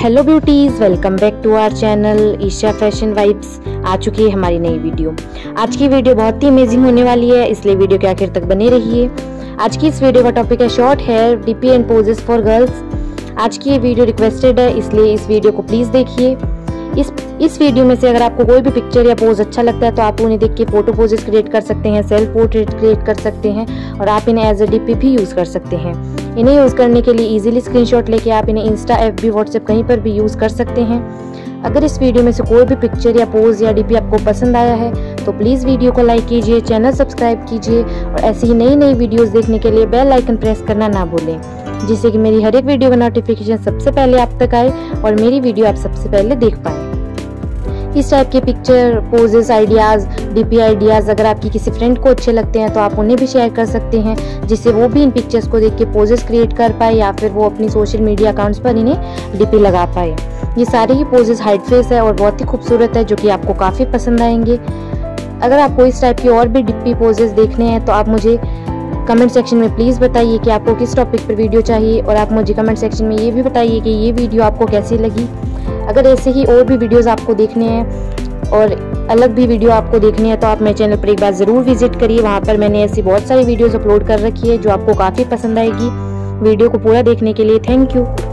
Hello beauties, welcome back to our channel Isha fashion vibes. आ चुकी है हमारी नई वीडियो। आज की वीडियो बहुत ही अमेजिंग होने वाली है, इसलिए वीडियो के आखिर तक बने रहिए। आज की इस वीडियो का टॉपिक है short hair DP and poses for girls. आज की ये वीडियो रिक्वेस्टेड है, इसलिए इस वीडियो को प्लीज़ देखिए। इस वीडियो में से अगर आपको कोई भी पिक्चर या पोज अच्छा लगता है तो आप उन्हें देख के फोटो पोजेस क्रिएट कर सकते हैं, सेल्फ पोर्ट्रेट क्रिएट कर सकते हैं और आप इन्हें एज अ डीपी भी यूज़ कर सकते हैं। इन्हें यूज़ करने के लिए इजीली स्क्रीनशॉट लेके आप इन्हें इंस्टा, एफबी, व्हाट्सएप कहीं पर भी यूज़ कर सकते हैं। अगर इस वीडियो में से कोई भी पिक्चर या पोज या डीपी आपको पसंद आया है तो प्लीज़ वीडियो को लाइक कीजिए, चैनल सब्सक्राइब कीजिए और ऐसी ही नई नई वीडियोस देखने के लिए बेल आइकन प्रेस करना ना भूलें, जिससे कि मेरी हर एक वीडियो का नोटिफिकेशन सबसे पहले आप तक आए और मेरी वीडियो आप सबसे पहले देख पाएँ। इस टाइप के picture, poses, ideas, DP ideas अगर आपकी किसी फ्रेंड को अच्छे लगते हैं तो आप उन्हें भी शेयर कर सकते हैं, जिससे वो भी इन पिक्चर्स को देख के पोजेस क्रिएट कर पाए या फिर वो अपनी सोशल मीडिया अकाउंट्स पर इन्हें डीपी लगा पाए। ये सारे ही पोजेस हाइड फेस है और बहुत ही खूबसूरत है, जो कि आपको काफ़ी पसंद आएंगे। अगर आपको इस टाइप की और भी डीपी पोजेस देखने हैं तो आप मुझे कमेंट सेक्शन में प्लीज़ बताइए कि आपको किस टॉपिक पर वीडियो चाहिए और आप मुझे कमेंट सेक्शन में ये भी बताइए कि ये वीडियो आपको कैसी लगी। अगर ऐसे ही और भी वीडियोस आपको देखने हैं और अलग भी वीडियो आपको देखनी है तो आप मेरे चैनल पर एक बार ज़रूर विजिट करिए। वहाँ पर मैंने ऐसी बहुत सारी वीडियोस अपलोड कर रखी है जो आपको काफ़ी पसंद आएगी। वीडियो को पूरा देखने के लिए थैंक यू।